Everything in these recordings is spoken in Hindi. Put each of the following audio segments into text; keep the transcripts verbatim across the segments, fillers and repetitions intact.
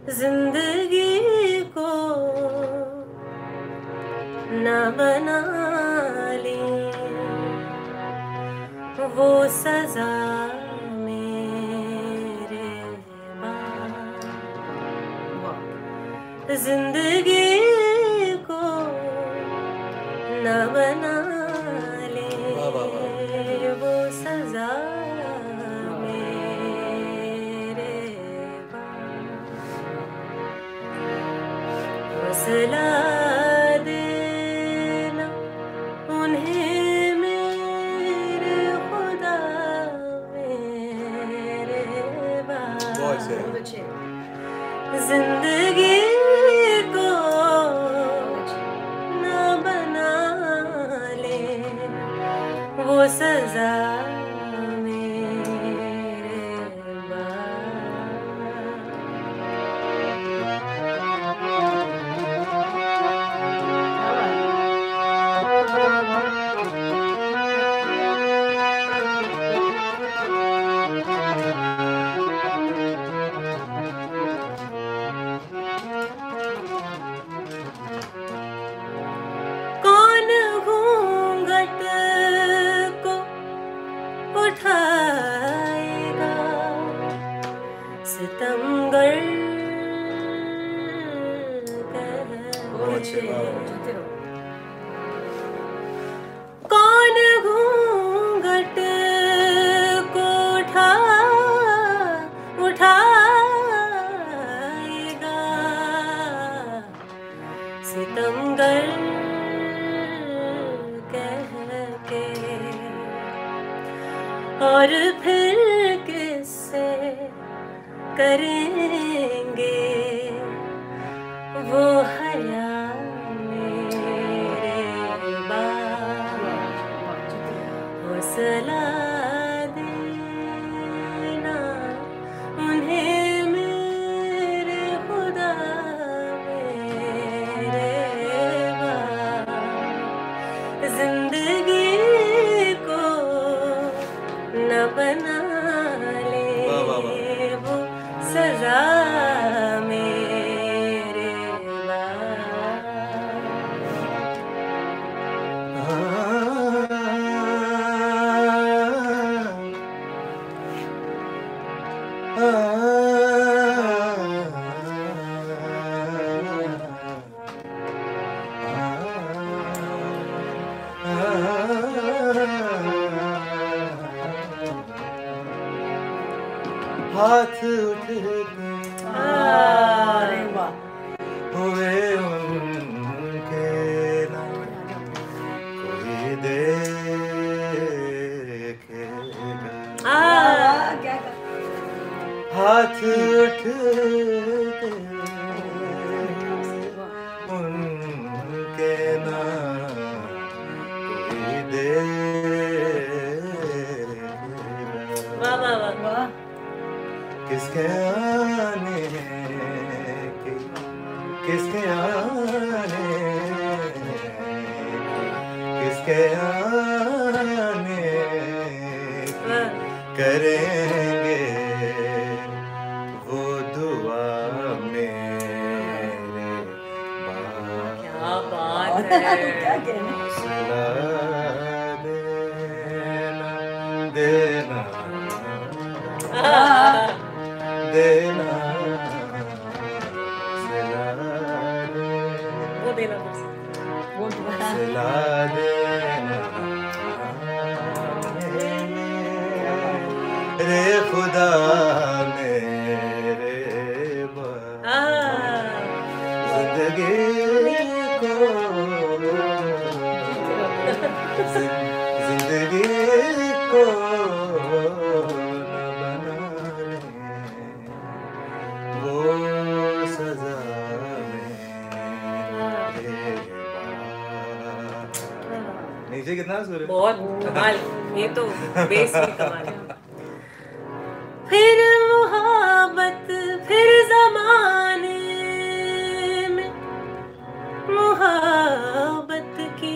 जिंदगी को न बना ली वो सजा मेरे बाद, जिंदगी को न बना ली वो सजा मेरे बाद, हौसला देना उन्हें मेरे खुदा मेरे बाद, जिंदगी को न बना ले वो सजा मेरे कौन घूंघट को उठाएगा, सितमगर कह के। कौन घूंघट को उठा उठाएगा, सितमगर कह के, और फिर किससे करेंगे वो हया मेरे बाद, हौसला देना उन्हें मेरे खुदा मेरे बाद, जिंदगी को न बना ले वो सजा मेरे हाथ उठते अरे वाह, हुए उनके ना कोई देखेगा, हाथ उठते उनके ना कोई देखेगा, वाह वाह वाह वाह, किसके आने की किसके आने किसके आने की करेंगे वो दुआ मेरे बाद, क्या बात है, क्या कहने, हौसला देना देना देना वो देना वो हौसला देना रे खुदा मेरे बाद, जिंदगी को जिंदगी को न बना ले वो सजा मेरे बाद। नीचे कितना सुर है? बहुत कमाल, ये तो बेस भी कमाल है। फिर मोहब्बत फिर जमाने में मोहब्बत की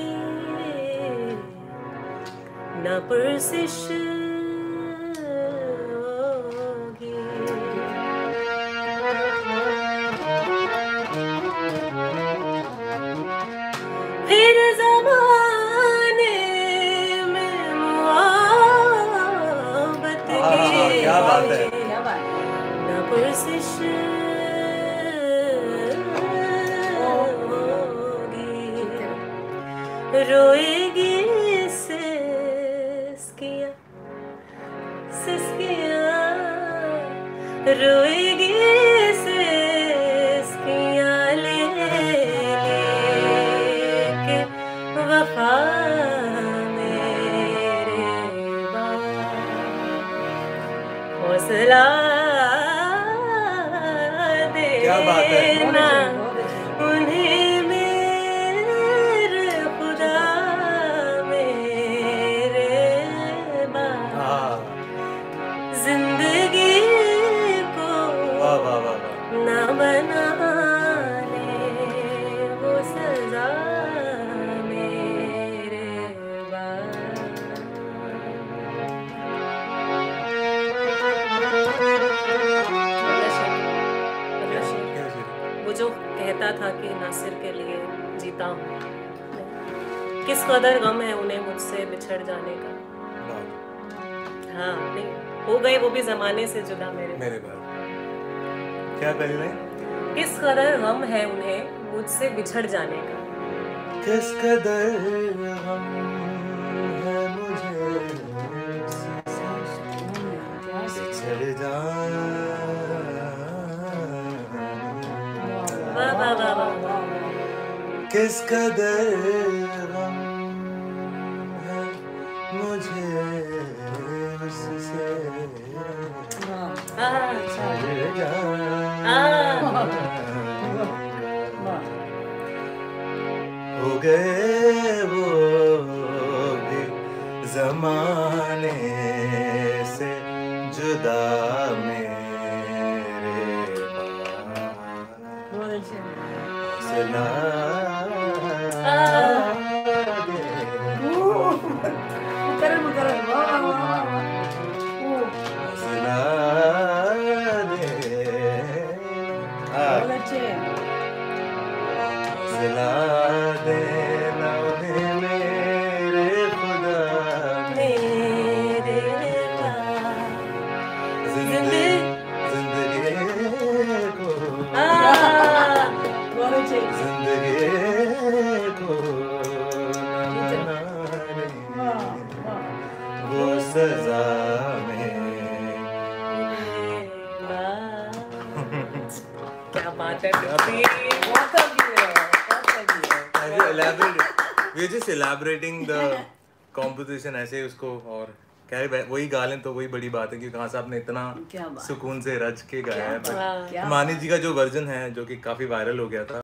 न पुरसिश होगी, पुरसिश होगी, रोएगी सिसकियाँ सिसकियाँ, रोएगी सिसकियाँ ले लेके वफा मेरे बाद, हौसला क्या बात है। देना उन्हें मेरे खुदा मेरे बाद, हाँ जिंदगी को वाह वाह वाह वाह। न बनाने वो सजा मेरे बाद। अगला शेर, अगला शेर। क्या शेर? वो जो कहता था कि नासिर के लिए जीता हूँ, किस कदर गम है उन्हें मुझसे बिछड़ जाने का। वाह, हाँ नहीं हो गए वो भी जमाने से जुदा मेरे, मेरे बाद क्या पहली लाइन? किस कदर गम है उन्हें मुझसे बिछड़ जाने का। किस कदर गम है मुझे बिछड़ जाने वाह वाह वाह वाह। किस कदर गम है मुझे उससे आह, बिछड़ जाने आह, हो गए वो भी जमाने से जुदा मेरे पास, हौसला आह, हौसला दे, हौसला देना उन्हें मेरे खुदा मेरे पास, जिंदगी जिंदगी को आह, जिंदगी को न बनाने वो सजा में। क्या बात है Deepti. We're just elaborating the composition ऐसे ही उसको, और क्या है वही गा लें तो वही बड़ी बात है, क्योंकि कहाँ साहब ने इतना क्या बात। सुकून से रच के गाया है। वाह। क्या मानी जी का जो वर्जन है जो कि काफी वायरल हो गया था,